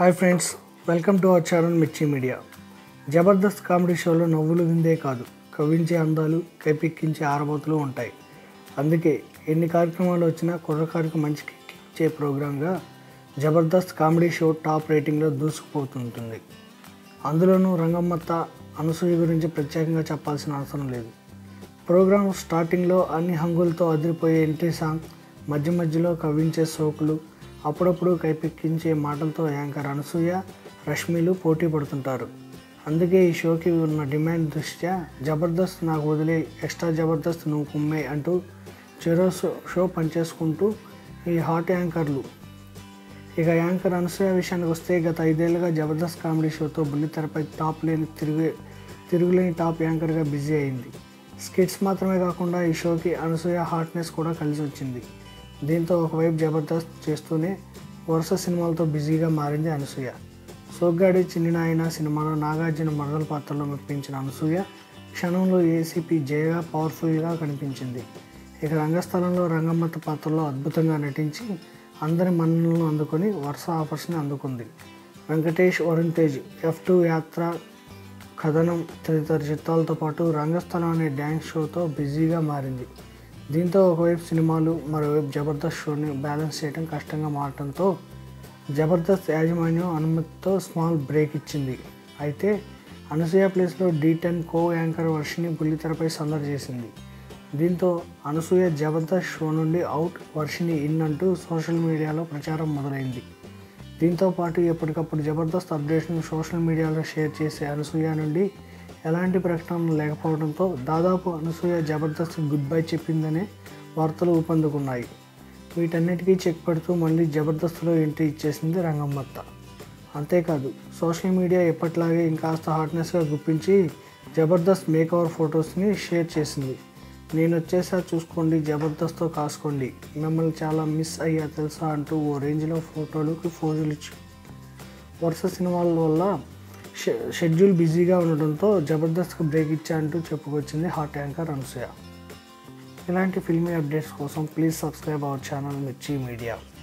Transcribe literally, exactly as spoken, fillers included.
Hi friends, welcome to our channel Mirchi Media. Jabardasth comedy షోలో నవ్వులు విందే కాదు, కవ్వించే అందాలు, కైపిక్కించే ఆరబోతులు ఉంటాయి. అందుకే ఎన్ని కార్యక్రమాలు వచ్చినా కుర్రకారికి మంచి కిక్ ఇచ్చే ప్రోగ్రాంగా జబర్దస్త్ కామెడీ షో టాప్ రేటింగ్లో దూసుకుపోతుంటుంది. అందులోనూ రంగమ్మత్త, అనసూయ గురించి ప్రత్యేకంగా చెప్పాల్సిన అవసరం లేదు. ప్రోగ్రాం స్టార్టింగ్లో అన్ని హంగులతో అదిరిపోయే ఎంట్రీ సాంగ్, మధ్య మధ్యలో కవ్వించే సోకులు, అప్పుడప్పుడు కైపెక్కించే మాటలతో యాంకర్ అనసూయ, రష్మిలు పోటీ పడుతుంటారు. అందుకే ఈ షోకి ఉన్న డిమాండ్ దృష్ట్యా జబర్దస్త్ నాకు వదిలే, ఎక్స్ట్రా జబర్దస్త్ నువ్వు కుమ్మే అంటూ చెరో షో పనిచేసుకుంటూ ఈ హాట్ యాంకర్లు. ఇక యాంకర్ అనసూయ విషయానికి వస్తే, గత ఐదేళ్లుగా జబర్దస్త్ కామెడీ షోతో బుల్లితెరపై టాప్ లేని తిరుగు తిరుగులేని టాప్ యాంకర్గా బిజీ అయింది. స్కిట్స్ మాత్రమే కాకుండా ఈ షోకి అనసూయ హాట్నెస్ కూడా కలిసి వచ్చింది. దీంతో ఒకవైపు జబర్దస్త్ చేస్తూనే వరుస సినిమాలతో బిజీగా మారింది అనసూయ. సోగ్గాడి చిన్ని నాయన సినిమాలో నాగార్జున మరదల పాత్రలో మెప్పించిన అనసూయ క్షణంలో ఏసీపీ జయగా పవర్ఫుల్గా కనిపించింది. ఇక రంగస్థలంలో రంగమ్మత్త పాత్రలో అద్భుతంగా నటించి అందరి మన్ననలను అందుకొని వరుస ఆఫర్స్ని అందుకుంది. వెంకటేష్, వరుణ్ తేజ్, ఎఫ్ టూ యాత్ర, కథనం తదితర చిత్రాలతో పాటు రంగస్థలం అనే డ్యాన్స్ షోతో బిజీగా మారింది. దీంతో ఒకవైపు సినిమాలు, మరోవైపు జబర్దస్త్ షోని బ్యాలెన్స్ చేయడం కష్టంగా మారడంతో జబర్దస్త్ యాజమాన్యం అనుమతితో స్మాల్ బ్రేక్ ఇచ్చింది. అయితే అనసూయ ప్లేస్లో Dhee ten co anchor Varshini బుల్లితెరపై సందడి చేసింది. దీంతో అనసూయ జబర్దస్త్ షో నుండి అవుట్, వర్షిని ఇన్ అంటూ సోషల్ మీడియాలో ప్రచారం మొదలైంది. దీంతో పాటు ఎప్పటికప్పుడు జబర్దస్త్ అప్డేట్స్ను సోషల్ మీడియాలో షేర్ చేసే అనసూయ నుండి ఎలాంటి ప్రకటనలు లేకపోవడంతో దాదాపు అనసూయ జబర్దస్త్ గుడ్ బై చెప్పిందనే వార్తలు ఊపందుకున్నాయి. వీటన్నిటికీ చెక్ పెడుతూ మళ్ళీ జబర్దస్త్లో ఎంట్రీ ఇచ్చేసింది రంగమ్మత్త. అంతేకాదు, సోషల్ మీడియా ఎప్పట్లాగే ఇంకాస్త హాట్నెస్గా గుప్పించి జబర్దస్త్ మేకవర్ ఫొటోస్ని షేర్ చేసింది. నేను వచ్చేసా చూసుకోండి, జబర్దస్త్తో కాసుకోండి, మిమ్మల్ని చాలా మిస్ అయ్యా తెలుసా అంటూ ఓ రేంజ్లో ఫోటోలకి ఫోజులు ఇచ్చి వరుస సినిమాల వల్ల షెడ్యూల్ బిజీగా ఉండడంతో జబర్దస్త్కి బ్రేక్ ఇచ్చా అంటూ చెప్పుకొచ్చింది హాట్ యాంకర్ అనసూయ. ఇలాంటి ఫిల్మీ అప్డేట్స్ కోసం please subscribe our channel Mirchi media.